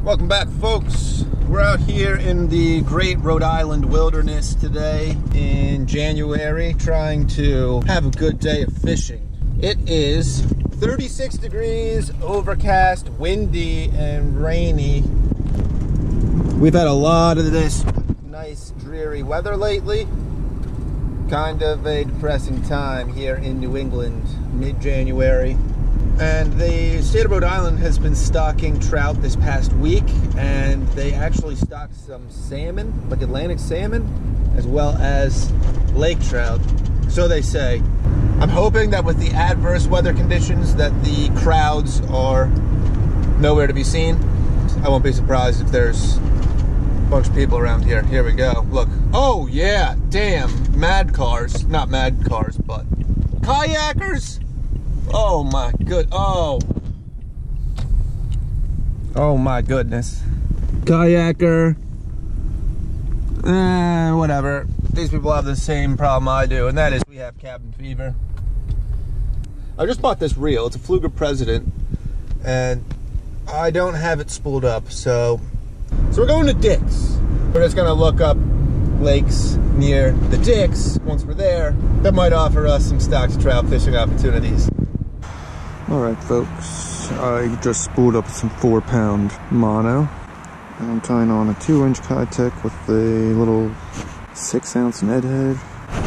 Welcome back, folks. We're out here in the great Rhode Island wilderness today in January, trying to have a good day of fishing. It is 36 degrees, overcast, windy, and rainy. We've had a lot of this nice, dreary weather lately. Kind of a depressing time here in New England, mid-January. And the state of Rhode Island has been stocking trout this past week, and they actually stocked some salmon, like Atlantic salmon, as well as lake trout, so they say. I'm hoping that with the adverse weather conditions that the crowds are nowhere to be seen. I won't be surprised if there's a bunch of people around here. Here we go, look. Oh yeah, damn, mad cars. Not mad cars, but kayakers. Oh my good, oh my goodness. Kayaker, whatever. These people have the same problem I do, and that is we have cabin fever. I just bought this reel. It's a Fluger President, and I don't have it spooled up, so we're going to Dick's. We're just gonna look up lakes near the Dick's. Once we're there, that might offer us some stocked trout fishing opportunities. Alright folks, I just spooled up some 4-pound mono, and I'm tying on a 2-inch kietech with a little 6-ounce Ned head.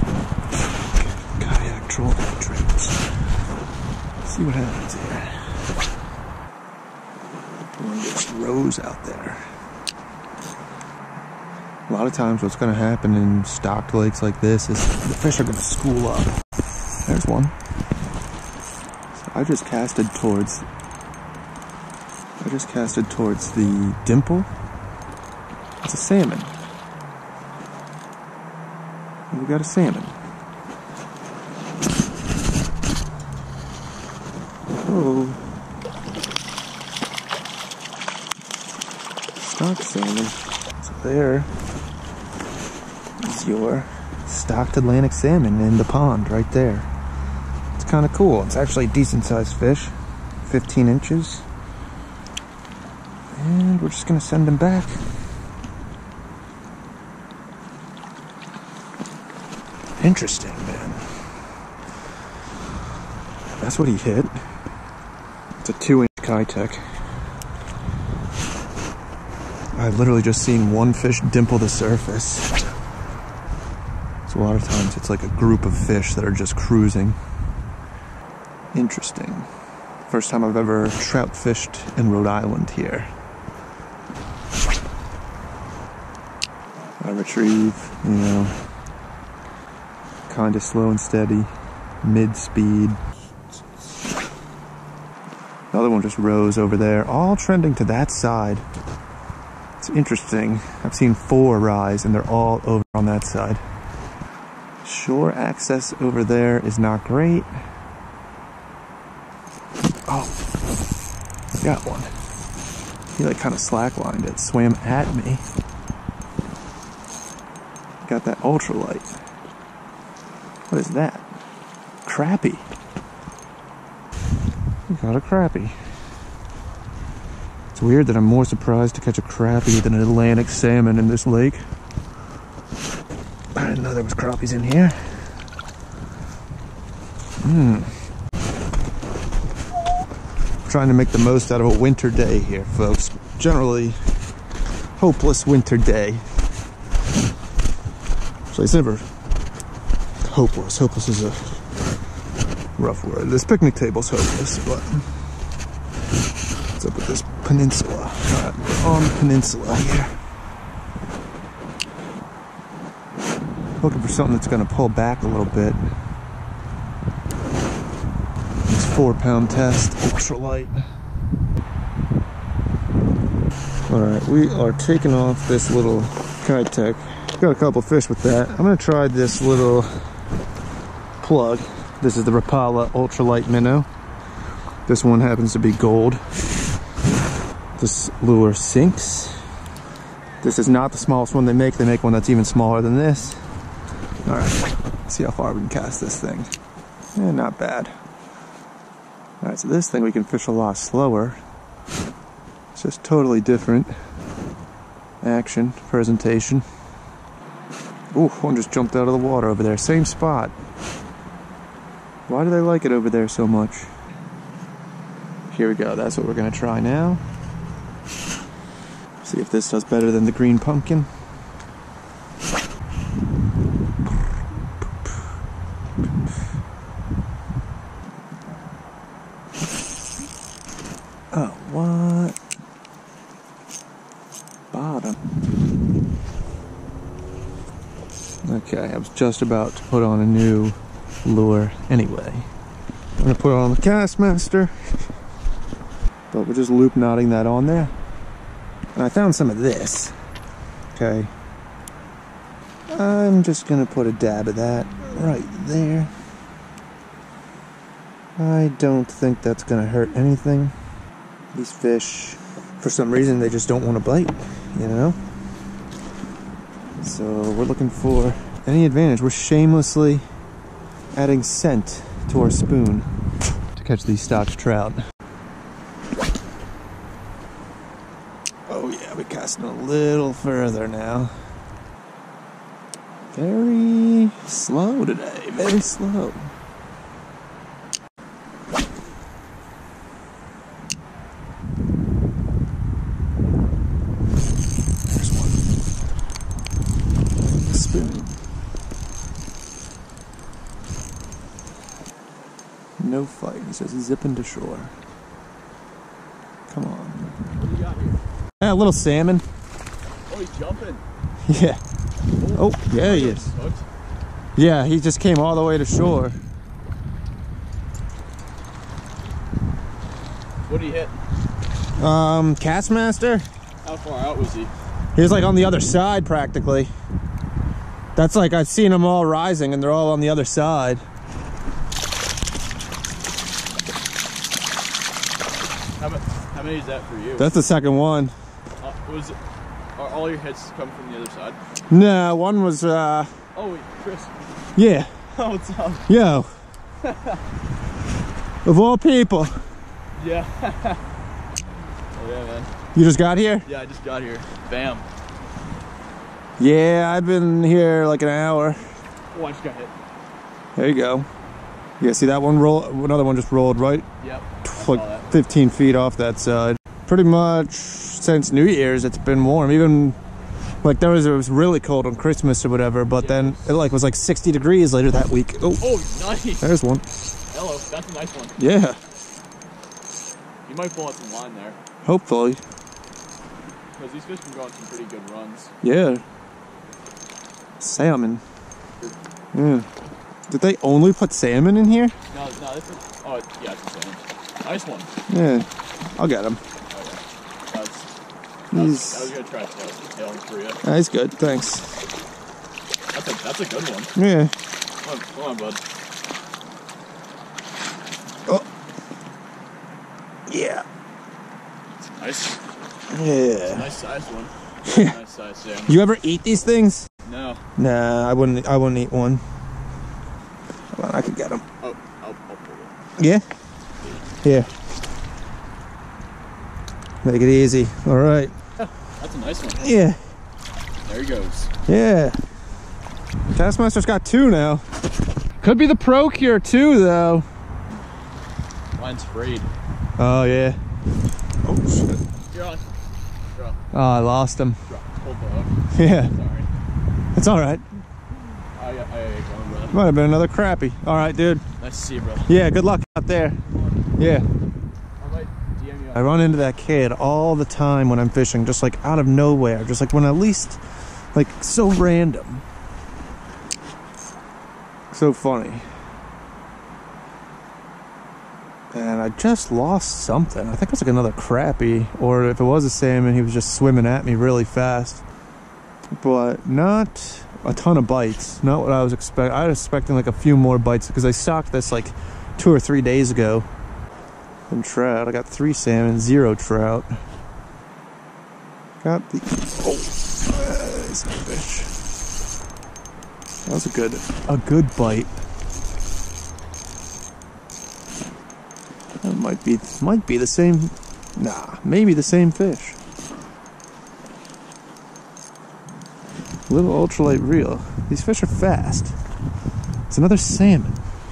Kayak trolling tricks. See what happens here. One just rows out there. A lot of times what's going to happen in stocked lakes like this is the fish are going to school up. There's one. I just casted towards the dimple. It's a salmon. And we got a salmon. Oh. Stocked salmon. So there is your stocked Atlantic salmon in the pond right there. Kind of cool. It's actually a decent sized fish, 15 inches, and we're just gonna send him back. Interesting, man. That's what he hit. It's a 2-inch kietech. I literally just seen one fish dimple the surface. So a lot of times it's like a group of fish that are just cruising. Interesting. First time I've ever trout fished in Rhode Island here. I retrieve, you know, kind of slow and steady, mid-speed. The other one just rose over there, all trending to that side. It's interesting. I've seen 4 rise and they're all over on that side. Shore access over there is not great. Oh, got one. He like kind of slacklined it, swam at me. Got that ultralight. What is that? Crappie. Got a crappie. It's weird that I'm more surprised to catch a crappie than an Atlantic salmon in this lake. I didn't know there was crappies in here. Trying to make the most out of a winter day here, folks. Generally, hopeless winter day. So it's never hopeless. Hopeless is a rough word. This picnic table's hopeless, but what's up with this peninsula? Alright, we're on the peninsula here. Looking for something that's going to pull back a little bit. 4-pound test, ultralight. Alright, we are taking off this little kietech. Got a couple fish with that. I'm going to try this little plug. This is the Rapala Ultralight Minnow. This one happens to be gold. This lure sinks. This is not the smallest one they make. They make one that's even smaller than this. Alright, let's see how far we can cast this thing. Not bad. Alright, so this thing we can fish a lot slower. It's just totally different action, presentation. Ooh, one just jumped out of the water over there. Same spot. Why do they like it over there so much? Here we go. That's what we're going to try now. See if this does better than the green pumpkin. Oh, what? Bottom. Okay, I was just about to put on a new lure anyway. I'm gonna put it on the Kastmaster, but we're just loop knotting that on there. And I found some of this. Okay. I'm just gonna put a dab of that right there. I don't think that's gonna hurt anything. These fish, for some reason, they just don't want to bite, you know? So we're looking for any advantage. We're shamelessly adding scent to our spoon to catch these stocked trout. Oh yeah, we're casting a little further now. Very slow today, very slow. No fight. He says he's zipping to shore. Come on. What do you got here? Yeah, a little salmon. Oh, he's jumping. Yeah. Oh, yeah, he is. Yeah, he just came all the way to shore. What did he hit? Kastmaster. How far out was he? He was like on the other side practically. That's like I've seen them all rising and they're all on the other side. How many is that for you? That's the second one. Are all your hits come from the other side? No, one was Oh wait, Chris. yeah. Oh, what's up? Yo. Of all people. Yeah. Oh yeah, man. You just got here? Yeah, I just got here. Bam. Yeah, I've been here like an hour. Oh, I just got hit. There you go. Yeah, see that one roll? Another one just rolled right, Yep. like 15 feet off that side. Pretty much since New Year's, it's been warm. Even like it was really cold on Christmas or whatever, but then it was like 60 degrees later that week. Oh, nice. There's one. Hello, that's a nice one. Yeah. You might pull out some line there. Hopefully. Because these fish can go on some pretty good runs. Yeah. Salmon. Yeah. Did they only put salmon in here? No, this is, oh, yeah, it's a salmon. Nice one. Yeah. I'll get him. Okay. I was going to try to tail him for you. That's good, thanks. That's a good one. Yeah. Come on, bud. Oh. Yeah. Nice. Yeah. Nice sized one. Nice sized salmon. You ever eat these things? No. Nah, I wouldn't eat one. Hold on, I could get them. Oh, I'll pull it. Yeah? Here. Make it easy. All right. That's a nice one. Yeah. There he goes. Yeah. Kastmaster's got two now. Could be the Pro Cure too, though. Mine's frayed. Oh, yeah. Oh, shit. You're on. Drop. Oh, I lost him. Drop. Hold the hook. Yeah. Sorry. It's all right. I got going, brother. Might have been another crappie. All right, dude. Nice to see you, brother. Yeah, good luck out there. Yeah. I might DM you. I run into that kid all the time when I'm fishing, just like out of nowhere, just like when at least, like so random. So funny. And I just lost something. I think it was like another crappie, or if it was a salmon, he was just swimming at me really fast. But not a ton of bites. Not what I was expecting. I was expecting like a few more bites because I stocked this like 2 or 3 days ago. And trout, I got 3 salmon, 0 trout. Got the there's a fish. That was a good bite. That might be the same Nah, maybe the same fish. Little ultralight reel. These fish are fast. It's another salmon.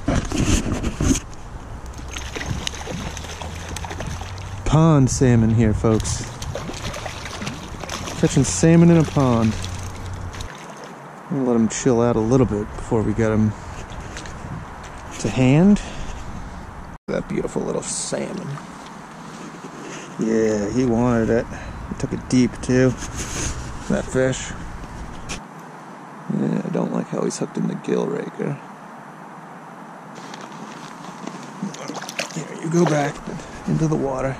Pond salmon here, folks. Catching salmon in a pond. I'm gonna let him chill out a little bit before we get him to hand. That beautiful little salmon. Yeah, he wanted it. He took it deep too. That fish. Yeah, I don't like how he's hooked in the gill raker. Here, you go back into the water.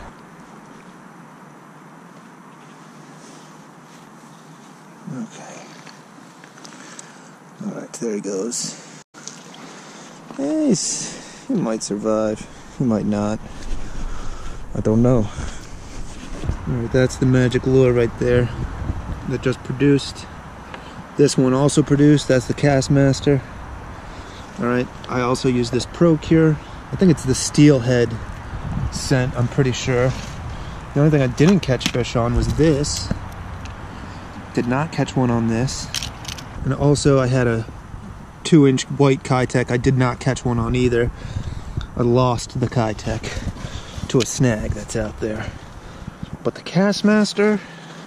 Okay. Alright, there he goes. Yeah, he might survive. He might not. I don't know. Alright, that's the magic lure right there that just produced. This one also produced. That's the Kastmaster. Alright, I also use this Procure. I think it's the steelhead scent, I'm pretty sure. The only thing I didn't catch fish on was this. Did not catch one on this. And also I had a 2-inch white kietech. I did not catch one on either. I lost the kietech to a snag that's out there. But the Kastmaster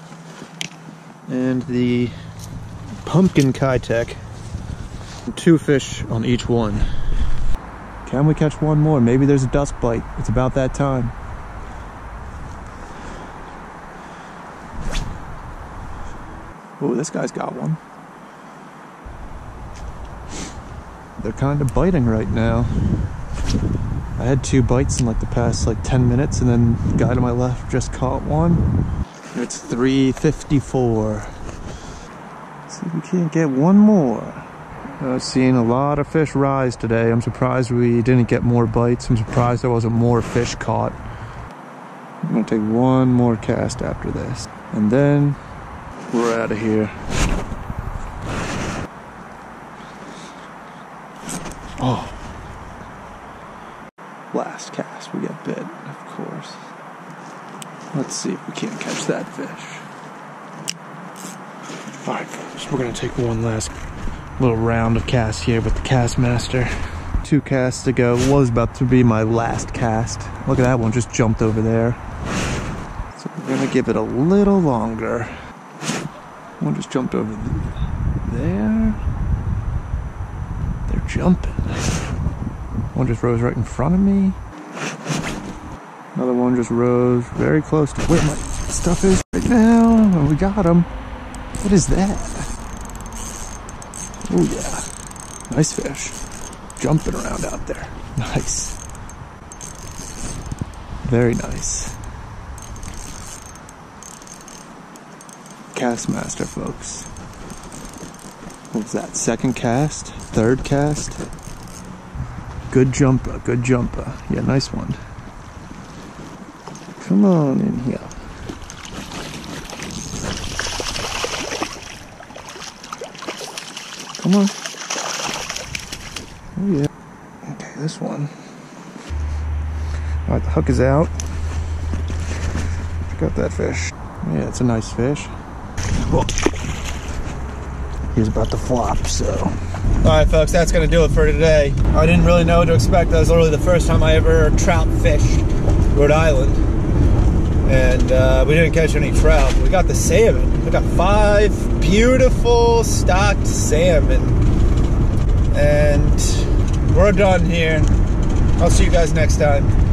and the pumpkin kietech, 2 fish on each one. Can we catch one more? Maybe there's a dusk bite. It's about that time. Oh, this guy's got one. They're kind of biting right now. I had 2 bites in like the past 10 minutes, and then the guy to my left just caught one. It's 3:54. See if we can't get one more. I've seen a lot of fish rise today. I'm surprised we didn't get more bites. I'm surprised there wasn't more fish caught. I'm gonna take one more cast after this, and then we're out of here. Oh. Last cast, we get bit, of course. Let's see if we can't catch that fish. Alright folks, we're gonna take one last little round of casts here with the Kastmaster. 2 casts to go. Was about to be my last cast. Look at that one, just jumped over there. So we're gonna give it a little longer. One just jumped over there. They're jumping. One just rose right in front of me. Another one just rose very close to where my stuff is right now. And we got him. What is that? Oh yeah. Nice fish. Jumping around out there. Nice. Very nice. Kastmaster, folks. What was that? 2nd cast? 3rd cast? Good jumper, good jumper. Yeah, nice one. Come on in here. Come on. Oh yeah. Okay, this one. Alright, the hook is out. Check out that fish. Yeah, it's a nice fish. Whoa. He's about to flop, so. Alright folks, that's going to do it for today. I didn't really know what to expect. That was literally the first time I ever trout fished Rhode Island. And we didn't catch any trout, but we got the salmon. We got 5 beautiful stocked salmon. And we're done here. I'll see you guys next time.